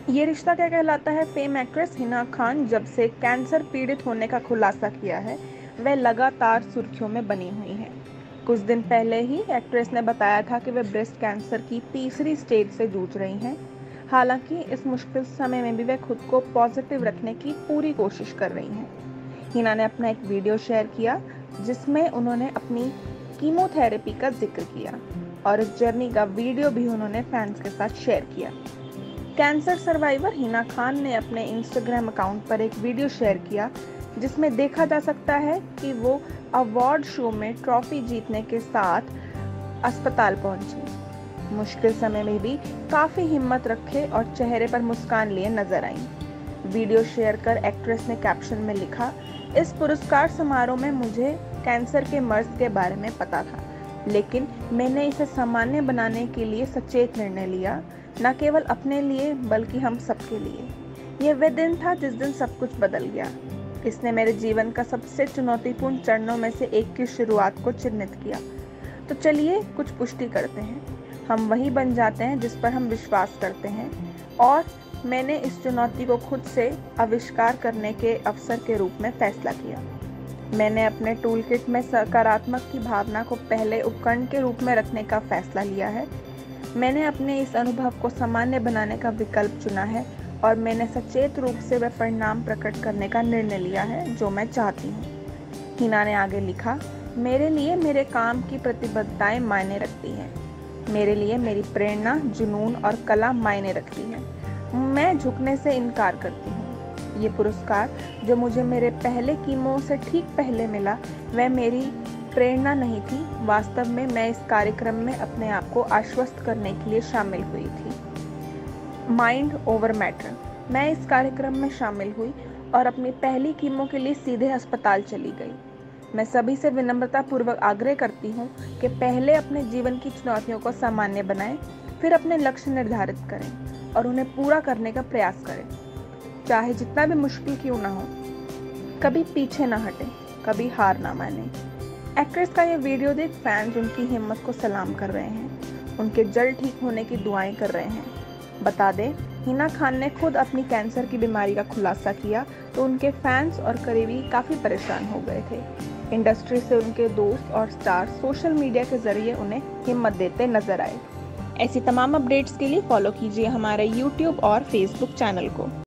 ये रिश्ता क्या कहलाता है। फेम एक्ट्रेस हिना खान जब से कैंसर पीड़ित होने का खुलासा किया है, वह लगातार सुर्खियों में बनी हुई हैं। कुछ दिन पहले ही एक्ट्रेस ने बताया था कि वह ब्रेस्ट कैंसर की तीसरी स्टेज से जूझ रही हैं। हालांकि इस मुश्किल समय में भी वह खुद को पॉजिटिव रखने की पूरी कोशिश कर रही हैं। हिना ने अपना एक वीडियो शेयर किया जिसमें उन्होंने अपनी कीमोथेरेपी का जिक्र किया और इस जर्नी का वीडियो भी उन्होंने फैंस के साथ शेयर किया। कैंसर सर्वाइवर हिना खान ने अपने इंस्टाग्राम अकाउंट पर एक वीडियो शेयर किया जिसमें देखा जा सकता है कि वो अवार्ड शो में ट्रॉफी जीतने के साथ अस्पताल पहुंची। मुश्किल समय में भी काफी हिम्मत रखे और चेहरे पर मुस्कान लिए नजर आई। वीडियो शेयर कर एक्ट्रेस ने कैप्शन में लिखा, इस पुरस्कार समारोह में मुझे कैंसर के मर्ज के बारे में पता था, लेकिन मैंने इसे सामान्य बनाने के लिए सचेत निर्णय लिया, न केवल अपने लिए बल्कि हम सबके लिए। यह वह दिन था जिस दिन सब कुछ बदल गया। इसने मेरे जीवन का सबसे चुनौतीपूर्ण चरणों में से एक की शुरुआत को चिन्हित किया। तो चलिए कुछ पुष्टि करते हैं। हम वही बन जाते हैं जिस पर हम विश्वास करते हैं, और मैंने इस चुनौती को खुद से आविष्कार करने के अवसर के रूप में फैसला किया। मैंने अपने टूल किट में सकारात्मक की भावना को पहले उपकरण के रूप में रखने का फैसला लिया है। मैंने अपने इस अनुभव को सामान्य बनाने का विकल्प चुना है और मैंने सचेत रूप से वह परिणाम प्रकट करने का निर्णय लिया है जो मैं चाहती हूँ। हिना ने आगे लिखा, मेरे लिए मेरे काम की प्रतिबद्धताएं मायने रखती हैं। मेरे लिए मेरी प्रेरणा, जुनून और कला मायने रखती है। मैं झुकने से इनकार करती हूँ। ये पुरस्कार जो मुझे मेरे पहले कीमो से ठीक पहले मिला, वह मेरी प्रेरणा नहीं थी। वास्तव में मैं इस कार्यक्रम में अपने आप को आश्वस्त करने के लिए शामिल हुई थी। Mind over matter. मैं इस कार्यक्रम में शामिल हुई और अपनी पहली कीमो के लिए सीधे अस्पताल चली गई। मैं सभी से विनम्रतापूर्वक आग्रह करती हूँ कि पहले अपने जीवन की चुनौतियों को सामान्य बनाएं, फिर अपने लक्ष्य निर्धारित करें और उन्हें पूरा करने का प्रयास करें, चाहे जितना भी मुश्किल क्यों ना हो। कभी पीछे ना हटें, कभी हार ना मानें। एक्ट्रेस का ये वीडियो देख फैंस उनकी हिम्मत को सलाम कर रहे हैं, उनके जल्द ठीक होने की दुआएं कर रहे हैं। बता दें, हिना खान ने खुद अपनी कैंसर की बीमारी का खुलासा किया तो उनके फैंस और करीबी काफ़ी परेशान हो गए थे। इंडस्ट्री से उनके दोस्त और स्टार सोशल मीडिया के जरिए उन्हें हिम्मत देते नजर आए। ऐसी तमाम अपडेट्स के लिए फॉलो कीजिए हमारे YouTube और Facebook चैनल को।